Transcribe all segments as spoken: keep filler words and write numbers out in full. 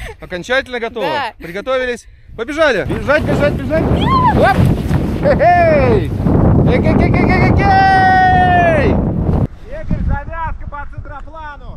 Окончательно готово? Да. Приготовились? Побежали! Бежать, бежать, бежать! Оп! Хе-хей! Эй-эй-эй-эй-эй! Игорь, завязка по центроплану!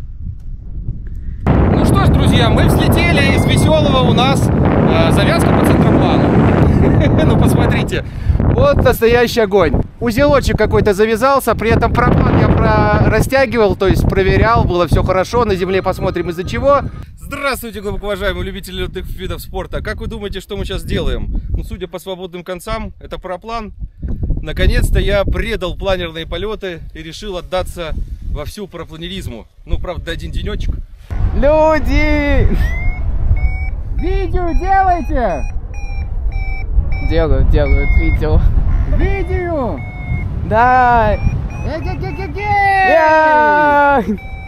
Ну что ж, друзья, мы взлетели из веселого у нас э, завязка по центроплану. Ну посмотрите, вот настоящий огонь. Узелочек какой-то завязался, при этом проплан я про... растягивал, то есть проверял, было все хорошо. На земле посмотрим из-за чего. Здравствуйте, глубоко уважаемые любители летных видов спорта. Как вы думаете, что мы сейчас делаем? Ну, судя по свободным концам, это параплан. Наконец-то я предал планерные полеты и решил отдаться вовсю парапланеризму. Ну, правда, один денечек. Люди! Видео делайте! Делают, делают видео. Видео! Да! Э-ге-ге-ге-ге!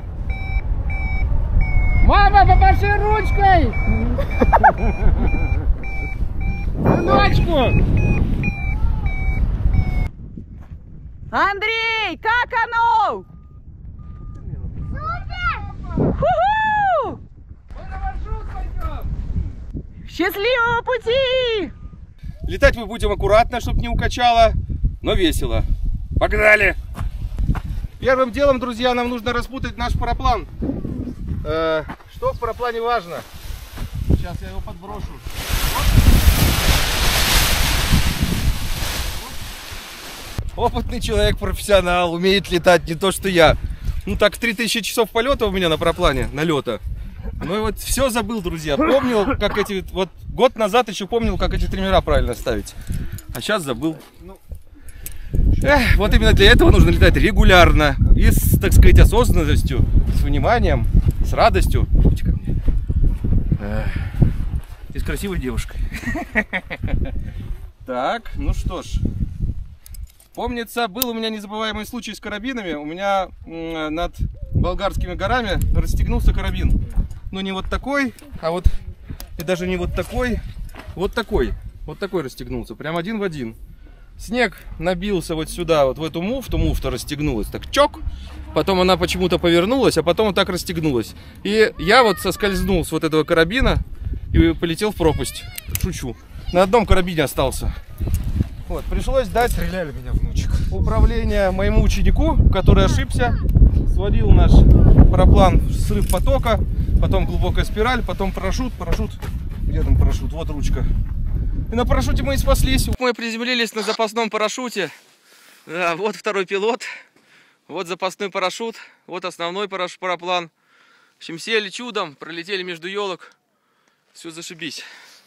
Мама, помаши ручкой! Сыночку! Андрей, как оно? Супер! Ху-ху! Мы на маршрут пойдем! Счастливого пути! Летать мы будем аккуратно, чтобы не укачало, но весело. Погнали! Первым делом, друзья, нам нужно распутать наш параплан. Э, что в параплане важно? Сейчас я его подброшу. Вот. Опытный человек, профессионал, умеет летать, не то что я. Ну так, три тысячи часов полета у меня на параплане, налета. Ну и вот все забыл, друзья. Помнил, как эти... Вот год назад еще помнил, как эти триммера правильно ставить. А сейчас забыл. Эх, вот именно для этого нужно летать регулярно. И с, так сказать, осознанностью, с вниманием, с радостью. Эх, и с красивой девушкой. Так, ну что ж. Помнится, был у меня незабываемый случай с карабинами. У меня над Болгарскими горами расстегнулся карабин. Ну не вот такой, а вот, и даже не вот такой, вот такой. Вот такой расстегнулся, прям один в один. Снег набился вот сюда, вот в эту муфту, муфта расстегнулась, так чок. Потом она почему-то повернулась, а потом вот так расстегнулась. И я вот соскользнул с вот этого карабина и полетел в пропасть. Шучу. На одном карабине остался. Вот, пришлось дать Стреляли меня, внучек. управление моему ученику, который ошибся. Сводил наш параплан в срыв потока, потом глубокая спираль, потом парашют, парашют, где там парашют, вот ручка. И на парашюте мы и спаслись. Мы приземлились на запасном парашюте. Да, вот второй пилот, вот запасной парашют, вот основной параш параплан. В общем, сели чудом, пролетели между елок, все зашибись.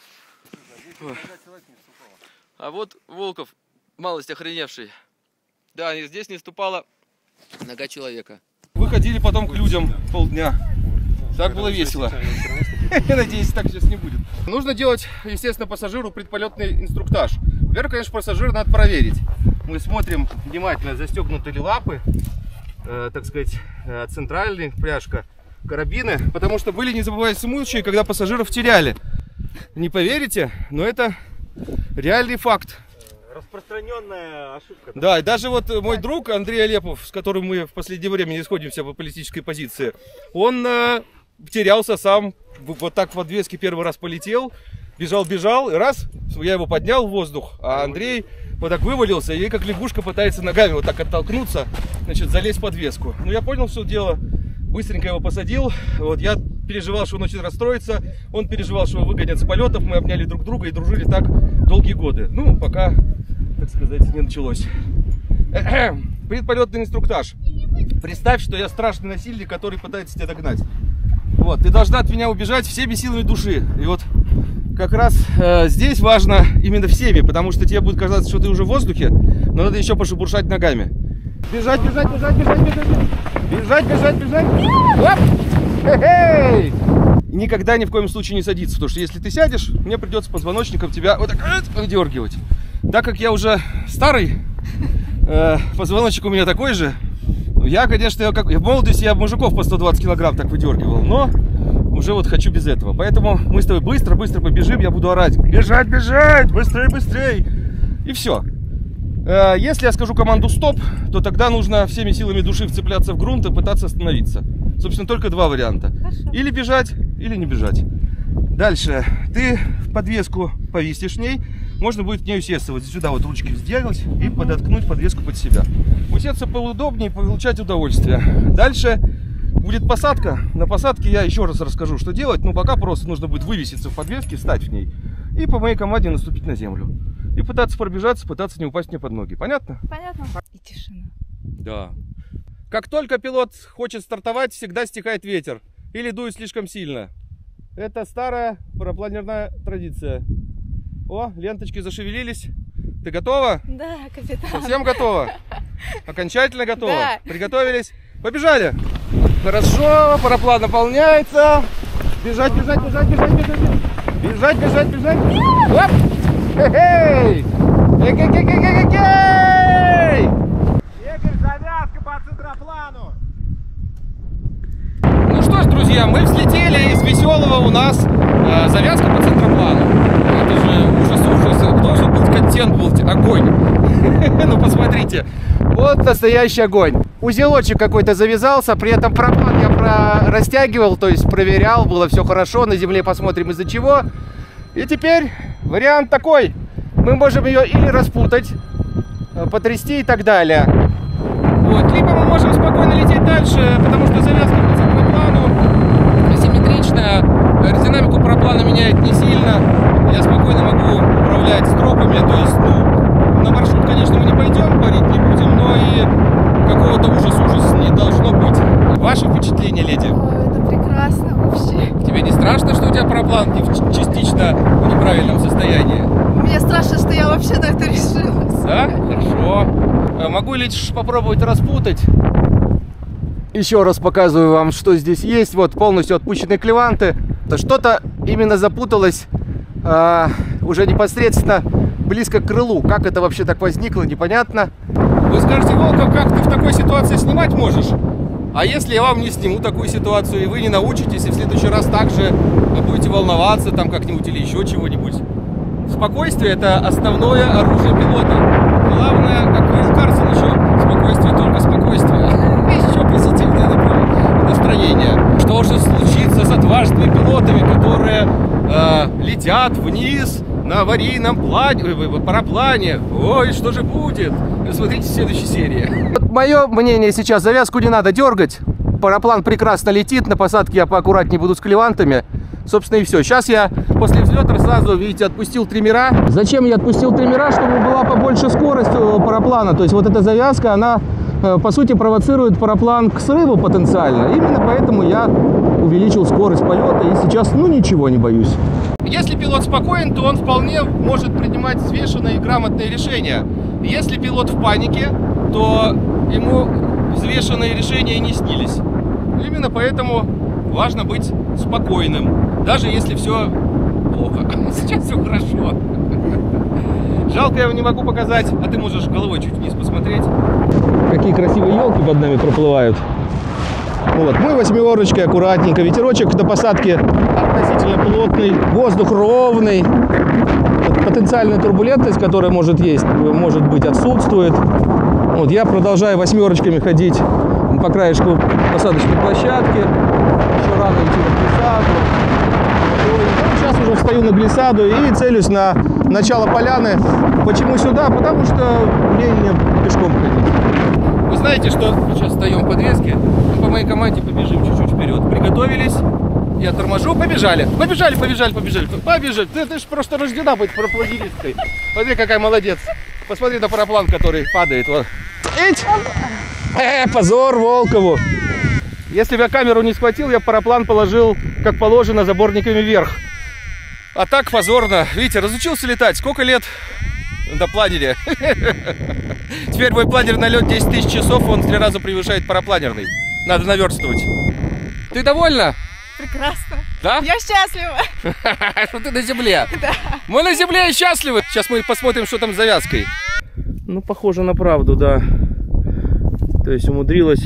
А вот Волков, малость охреневший. Да, здесь не ступала нога человека. Выходили потом к людям полдня. Так было весело. Я надеюсь, так сейчас не будет. Нужно делать, естественно, пассажиру предполетный инструктаж. Во-первых, конечно, пассажира надо проверить. Мы смотрим внимательно, застегнуты ли лапы, э, так сказать, э, центральная пряжка, карабины. Потому что были незабываемые случаи, когда пассажиров теряли. Не поверите, но это реальный факт. Распространенная ошибка. Да, и даже вот мой друг Андрей Олепов, с которым мы в последнее время не сходимся по политической позиции, он э, терялся сам, вот так в подвеске первый раз полетел, бежал-бежал, и раз, я его поднял в воздух, а Андрей вот так вывалился и как лягушка пытается ногами вот так оттолкнуться, значит, залезть в подвеску. Ну, я понял все дело, быстренько его посадил, вот, я переживал, что он очень расстроится, он переживал, что его выгонят с полетов, мы обняли друг друга и дружили так долгие годы, ну, пока, так сказать, не началось. Предполетный инструктаж. Представь, что я страшный насильник, который пытается тебя догнать. Вот, ты должна от меня убежать всеми силами души. И вот как раз э, здесь важно именно всеми, потому что тебе будет казаться, что ты уже в воздухе, но надо еще пошебуршать ногами. Бежать, бежать, бежать, бежать, бежать, бежать, бежать, бежать. Оп! Хе-хей! Никогда ни в коем случае не садиться, потому что если ты сядешь, мне придется позвоночником тебя вот так выдергивать. Так как я уже старый, э, позвоночник у меня такой же, я, конечно, как, в молодости я мужиков по сто двадцать килограмм так выдергивал, но уже вот хочу без этого. Поэтому мы с тобой быстро-быстро побежим, я буду орать: бежать, бежать, быстрее, быстрее. И все. Э, если я скажу команду стоп, то тогда нужно всеми силами души вцепляться в грунт и пытаться остановиться. Собственно, только два варианта. Хорошо. Или бежать, или не бежать. Дальше ты подвеску повесишь в ней, можно будет в ней усесться. Вот сюда вот ручки сделать и подоткнуть подвеску под себя. Усеться поудобнее, получать удовольствие. Дальше будет посадка. На посадке я еще раз расскажу, что делать. Ну, пока просто нужно будет вывеситься в подвеске, встать в ней и по моей команде наступить на землю. И пытаться пробежаться, пытаться не упасть мне под ноги. Понятно? Понятно. И тишина. Да. Как только пилот хочет стартовать, всегда стихает ветер. Или дует слишком сильно. Это старая парапланерная традиция. О, ленточки зашевелились. Ты готова? Да, капитан. Совсем готова? Окончательно готова? Да. Приготовились? Побежали! Хорошо, параплан наполняется. Бежать, бежать, бежать, бежать, бежать. Бежать, бежать, бежать. Оп! Хе-хей! Эй-эй-эй-эй-эй-эй! Игорь, завязка по центроплану. Ну что ж, друзья, мы взлетели из веселого у нас э, завязка по центроплану. Это же ужас-ужас. Должен быть контент, был огонь. Ну посмотрите. Вот настоящий огонь. Узелочек какой-то завязался, при этом параплан я про... растягивал, то есть проверял, было все хорошо. На земле посмотрим из-за чего. И теперь вариант такой. Мы можем ее или распутать, потрясти и так далее. Вот. Либо мы можем спокойно лететь дальше, потому что завязка по центроплану асимметричная. Аэродинамику параплана меняет не сильно. Я спокойно могу управлять стропами. То есть, ну, на маршрут, конечно, мы не пойдем, парить не будем, но и какого-то ужас-ужас не должно быть. Ваши впечатления, леди? О, это прекрасно вообще. Тебе не страшно, что у тебя параплан частично в неправильном состоянии? Мне страшно, что я вообще на это решилась. Да? Хорошо. Могу лишь попробовать распутать. Еще раз показываю вам, что здесь есть. Вот полностью отпущенные клеванты. Что-то именно запуталось а, уже непосредственно близко к крылу. Как это вообще так возникло, непонятно. Вы скажете, Волков, как ты в такой ситуации снимать можешь? А если я вам не сниму такую ситуацию, и вы не научитесь, и в следующий раз также будете волноваться там как-нибудь или еще чего-нибудь? Спокойствие – это основное оружие пилота. Главное, как говорил Карсон еще, спокойствие, только спокойствие. Еще позитивное настроение. Что же случится с отважными пилотами, которые э, летят вниз на аварийном плане, параплане? Ой, что же будет? Смотрите в следующей серии. Вот мое мнение сейчас, завязку не надо дергать. Параплан прекрасно летит, на посадке я поаккуратнее буду с клевантами. Собственно, и все. Сейчас я после взлета сразу, видите, отпустил триммера. Зачем я отпустил триммера? Чтобы была побольше скорость у параплана. То есть вот эта завязка, она, по сути, провоцирует параплан к срыву потенциально. Именно поэтому я увеличил скорость полета и сейчас, ну, ничего не боюсь. Если пилот спокоен, то он вполне может принимать взвешенные и грамотные решения. Если пилот в панике, то ему взвешенные решения не снились. Именно поэтому важно быть спокойным, даже если все плохо. Сейчас все хорошо. Жалко, я его не могу показать, а ты можешь головой чуть вниз посмотреть. Какие красивые елки под нами проплывают. Вот, мы восьмерочкой аккуратненько. Ветерочек до посадки относительно плотный, воздух ровный. Потенциальная турбулентность, которая может есть, может быть, отсутствует. Вот, я продолжаю восьмерочками ходить по краешку посадочной площадки. Еще рано идти на глиссаду. Сейчас уже встаю на глиссаду и целюсь на начало поляны. Почему сюда? Потому что мне не пешком ходить. Вы знаете, что сейчас встаем в подвеске, мы по моей команде побежим чуть-чуть вперед. Приготовились, я торможу, побежали. Побежали, побежали, побежали. Побежали. Ты, ты же просто рождена быть парапланеристкой. Смотри, какая молодец. Посмотри на параплан, который падает. Вот. Эть! Э, позор Волкову. Если бы я камеру не схватил, я параплан положил, как положено, заборниками вверх. А так позорно. Видите, разучился летать. Сколько лет на планере? Теперь мой планер на лед десять тысяч часов, он в три раза превышает парапланерный. Надо наверстывать. Ты довольна? Прекрасно. Да? Я счастлива. Что ты на земле? Да. Мы на земле и счастливы. Сейчас мы посмотрим, что там с завязкой. Ну, похоже на правду, да. То есть умудрилась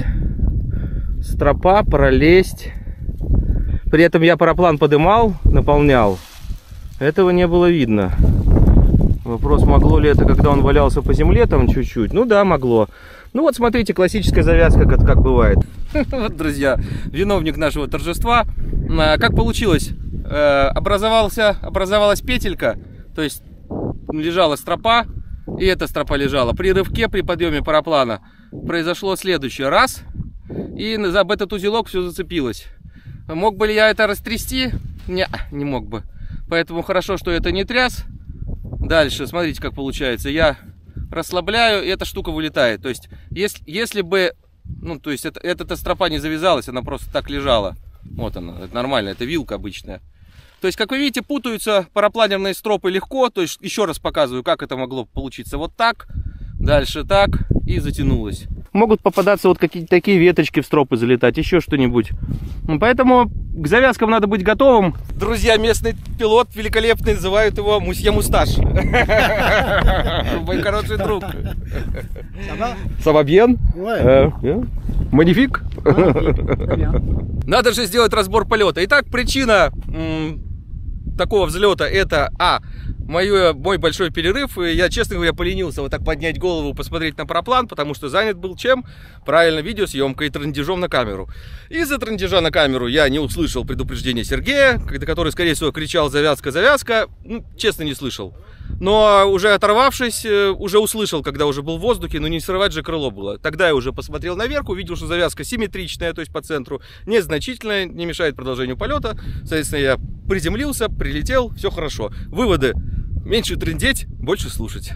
стропа пролезть. При этом я параплан подымал, наполнял. Этого не было видно. Вопрос, могло ли это, когда он валялся по земле там чуть-чуть? Ну да, могло. Ну вот смотрите, классическая завязка, как, как бывает. Вот, друзья, виновник нашего торжества. Как получилось? Образовался, образовалась петелька, то есть лежала стропа, и эта стропа лежала. При рывке, при подъеме параплана произошло следующее. Раз, и об этот узелок все зацепилось. Мог бы ли я это растрясти? Не, не мог бы. Поэтому хорошо, что это не тряс. Дальше, смотрите, как получается. Я расслабляю, и эта штука вылетает. То есть, если, если бы, ну, то есть, это, эта стропа не завязалась, она просто так лежала. Вот она, это нормально, это вилка обычная. То есть, как вы видите, путаются парапланерные стропы легко. То есть, еще раз показываю, как это могло получиться. Вот так, дальше так, и затянулось. Могут попадаться вот какие-то такие веточки в стропы залетать, еще что-нибудь. Поэтому к завязкам надо быть готовым. Друзья, местный пилот великолепный, называют его Мусье Мусташ. Мой хороший друг. Сабабьен? Манифик? Надо же сделать разбор полета. Итак, причина такого взлета — это а мой, мой большой перерыв, и я, честно говоря, поленился вот так поднять голову, посмотреть на параплан, потому что занят был чем? Правильно, видеосъемкой и трындежом на камеру. Из-за трындежа на камеру я не услышал предупреждения Сергея, который, скорее всего, кричал «завязка, завязка». Ну, честно, не слышал. Но уже оторвавшись, уже услышал, когда уже был в воздухе, но не срывать же крыло было. Тогда я уже посмотрел наверх, увидел, что завязка симметричная, то есть по центру, незначительная, не мешает продолжению полета. Соответственно, я приземлился, прилетел, все хорошо. Выводы: меньше трындеть, больше слушать.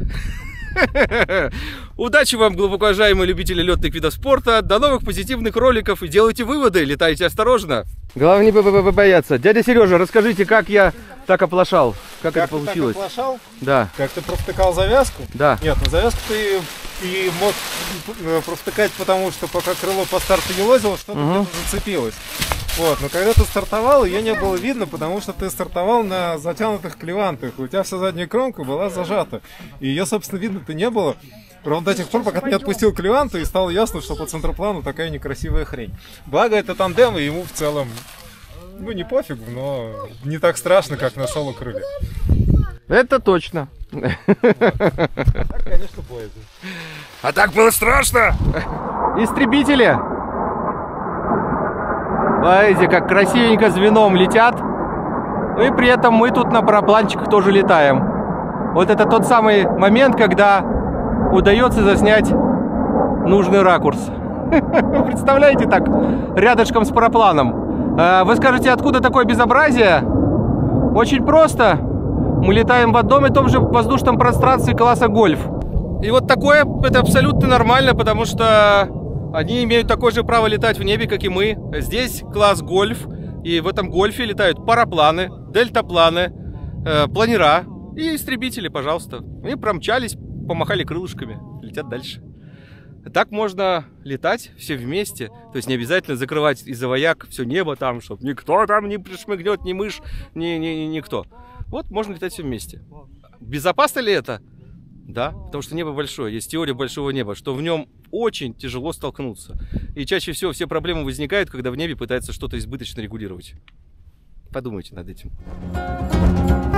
Удачи вам, глубоко уважаемые любители летных видов спорта. До новых позитивных роликов и делайте выводы, летайте осторожно. Главное не бояться. Дядя Сережа, расскажите, как я так оплошал? Как, как это получилось? Так оплошал? Да. Как ты провтыкал завязку? Да. Нет, ну завязку ты и мог провтыкать, потому что пока крыло по старту не лазило, что-то угу. где-то зацепилось. Вот, но когда ты стартовал, ее не было видно, потому что ты стартовал на затянутых клевантах. У тебя вся задняя кромка была зажата. И ее, собственно, видно-то не было. Ровно до тех пор, пока ты не отпустил клеванту, и стало ясно, что по центроплану такая некрасивая хрень. Благо, это тандем, и ему в целом, ну, не пофигу, но не так страшно, как на соло-крыле. Это точно. Вот. Так, конечно, боязно. А так было страшно! Истребители! Смотрите, как красивенько звеном летят. Ну и при этом мы тут на парапланчиках тоже летаем. Вот это тот самый момент, когда удается заснять нужный ракурс. Представляете, так, рядышком с парапланом. Вы скажете, откуда такое безобразие? Очень просто. Мы летаем в одном и том же воздушном пространстве класса гольф. И вот такое, это абсолютно нормально, потому что они имеют такое же право летать в небе, как и мы. Здесь класс гольф, и в этом гольфе летают парапланы, дельтапланы, э, планера и истребители, пожалуйста. Они промчались, помахали крылышками, летят дальше. Так можно летать все вместе, то есть не обязательно закрывать из-за вояк все небо там, чтобы никто там не пришмыгнет, ни мышь, ни, ни, ни никто. Вот можно летать все вместе. Безопасно ли это? Да, потому что небо большое, есть теория большого неба, что в нем очень тяжело столкнуться. И чаще всего все проблемы возникают, когда в небе пытаются что-то избыточно регулировать. Подумайте над этим.